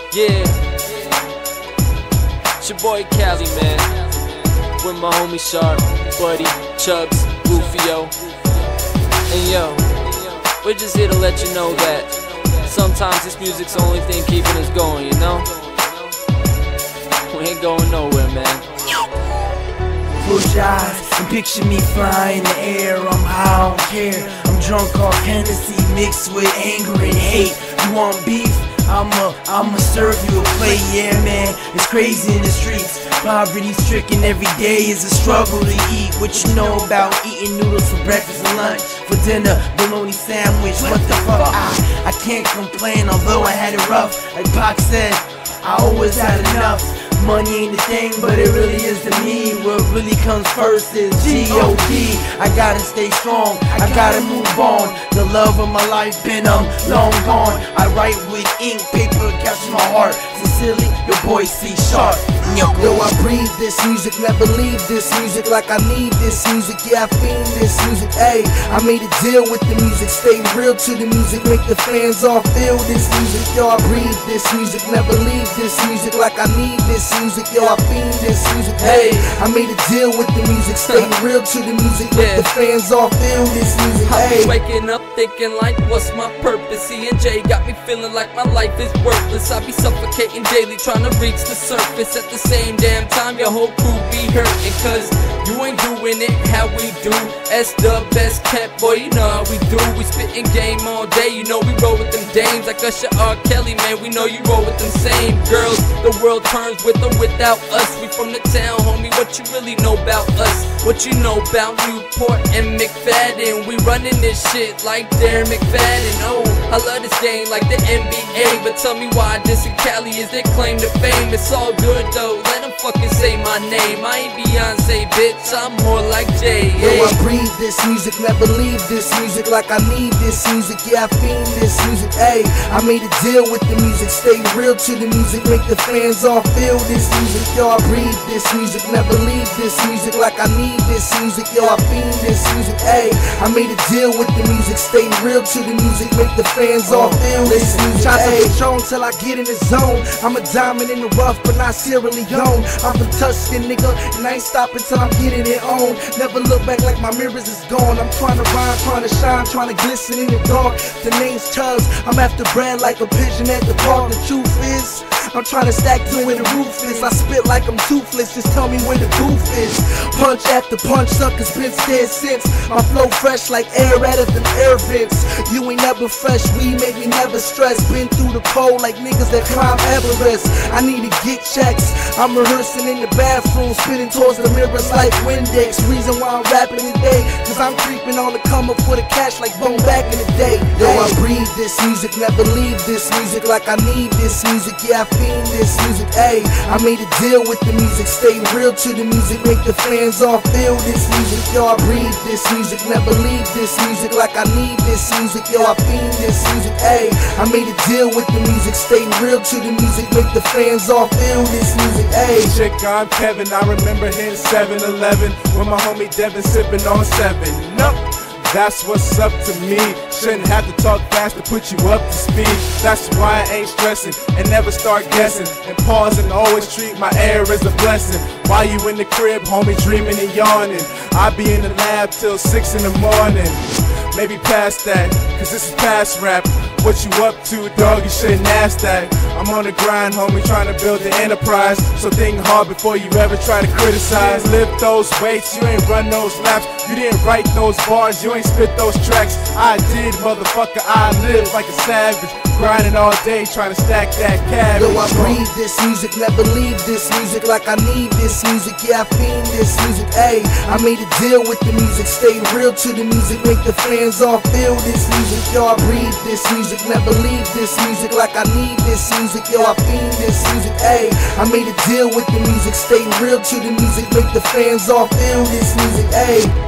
Yeah, it's your boy Cali, man. With my homie Sharp, Buddy, Chubbs, Rufio. And yo, we're just here to let you know that sometimes this music's the only thing keeping us going, you know? We ain't going nowhere, man. Close your eyes and picture me flying in the air. I'm high, I don't care. I'm drunk off Hennessy mixed with anger and hate. You want beef? I'ma serve you a plate. Yeah, man, it's crazy in the streets. Poverty stricken, every day is a struggle to eat. What you know about eating noodles for breakfast and lunch? For dinner, bologna sandwich. What the fuck? I can't complain, although I had it rough. Like Pac said, I always had enough. Money ain't the thing, but it really is to me. What really comes first is G.O.D. I gotta stay strong, I gotta move on. The love of my life been long gone. I write with ink, paper captures my heart. Sincerely, your boy C Sharp. Yo, I breathe this music, never leave this music. Like I need this music, yeah, I fiend this music. Ayy, I made a deal with the music, stay real to the music, make the fans all feel this music. Yo, I breathe this music, never leave this music. Like I need this music, yo, I fiend this music. Ayy, I made a deal with the music, stay real to the music, make the fans all feel this music. I be waking up thinking like, what's my purpose? C&J got me feeling like my life is worthless. I be suffocating daily, trying to reach the surface. At the same damn time, your whole crew be hurting, cause you ain't doing it how we do. S the best kept, boy, you know how we do. We spitting game all day, you know we roll with them dames. Like Usher R. Kelly, man, we know you roll with them same girls. The world turns with or without us. We from the town, homie, what you really know about us? What you know about Newport and McFadden? We running this shit like Darren McFadden. Oh, I love this game like the NBA. But tell me why this in Cali is their claim to fame. It's all good though, let them fucking say my name. I ain't Beyonce, bitch, I'm more like Jay. Yo, I breathe this music, never leave this music. Like I need this music, yeah, I fiend this music. Ayy, I made a deal with the music, stay real to the music, make the fans all feel this music. Yo, I breathe this music, never leave this music. Like I need this music, yo, I fiend this music. Ayy, I made a deal with the music, stay real to the music, make the fans all feel this music. Try to control till I get in the zone. I'm a diamond in the rough, but not Sierra Leone. I'm from Tuscan, nigga, and I ain't stopping till I'm getting it on. Never look back like my mirrors is gone. I'm trying to rhyme, trying to shine, trying to glisten in the dark. The name's Chubbs, I'm after bread like a pigeon at the park. The truth is, I'm trying to stack to where the roof is. I spit like I'm toothless, just tell me where the booth is. Punch after punch, suckers been scared since. My flow fresh like air out of them air vents. You ain't never fresh, we make me never stress. Been through the cold like niggas that climb Everest. I need to get checks, I'm rehearsing in the bathroom, spitting towards the mirrors like Windex. Reason why I'm rapping today, cause I'm creeping on the come up for the cash like Bone back in the day. Yo, I breathe this music, never leave this music. Like I need this music, yeah, I fiend this music. Ayy, I made a deal with the music, stay real to the music, make the fans all feel this music. Yo, I breathe this music, never leave this music. Like I need this music, yo, I fiend this music. Ayy, I made a deal with the music, stay real to the music, make the fans all feel this music. Ayy, Chick, I'm Kevin, I remember hitting 7-Eleven with my homie Devin sipping on 7-Up. That's what's up to me. Shouldn't have to talk fast to put you up to speed. That's why I ain't stressing and never start guessing. And pause and always treat my air as a blessing. While you in the crib, homie, dreaming and yawning, I be in the lab till 6 in the morning. Maybe past that, cause this is past rap. What you up to, dog, you shouldn't ask that. I'm on the grind, homie, trying to build the enterprise. So think hard before you ever try to criticize. Lift those weights, you ain't run those laps. You didn't write those bars, you ain't spit those tracks. I did, motherfucker, I live like a savage. Grinding all day, trying to stack that cabbage. Yo, I breathe this music, never leave this music. Like I need this music, yeah, I fiend this music. Ayy, I made a deal with the music, stay real to the music, make the fans all feel this music. Yo, I breathe this music, never leave this music. Like I need this music, yo, I fiend this music. Ayy, I made a deal with the music, stay real to the music, make the fans all feel this music. Ayy.